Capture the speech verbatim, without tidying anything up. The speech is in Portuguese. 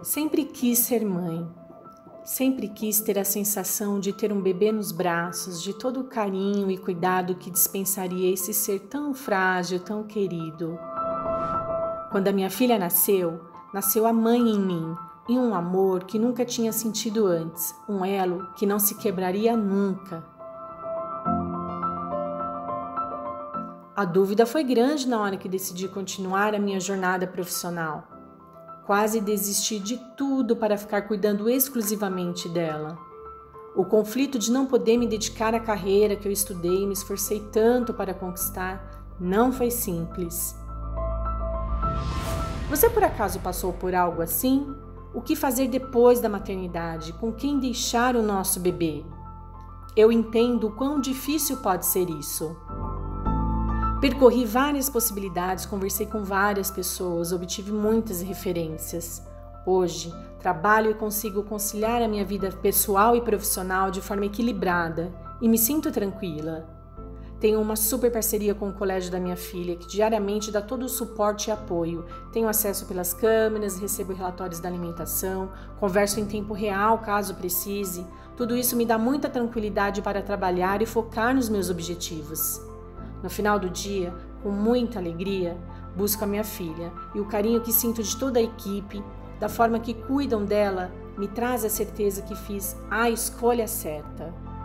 Sempre quis ser mãe. Sempre quis ter a sensação de ter um bebê nos braços, de todo o carinho e cuidado que dispensaria esse ser tão frágil, tão querido. Quando a minha filha nasceu, nasceu a mãe em mim, e um amor que nunca tinha sentido antes, um elo que não se quebraria nunca. A dúvida foi grande na hora que decidi continuar a minha jornada profissional. Quase desisti de tudo para ficar cuidando exclusivamente dela. O conflito de não poder me dedicar à carreira que eu estudei e me esforcei tanto para conquistar não foi simples. Você por acaso passou por algo assim? O que fazer depois da maternidade? Com quem deixar o nosso bebê? Eu entendo o quão difícil pode ser isso. Percorri várias possibilidades, conversei com várias pessoas, obtive muitas referências. Hoje, trabalho e consigo conciliar a minha vida pessoal e profissional de forma equilibrada e me sinto tranquila. Tenho uma super parceria com o colégio da minha filha, que diariamente dá todo o suporte e apoio. Tenho acesso pelas câmeras, recebo relatórios da alimentação, converso em tempo real caso precise. Tudo isso me dá muita tranquilidade para trabalhar e focar nos meus objetivos. No final do dia, com muita alegria, busco a minha filha e o carinho que sinto de toda a equipe, da forma que cuidam dela, me traz a certeza que fiz a escolha certa.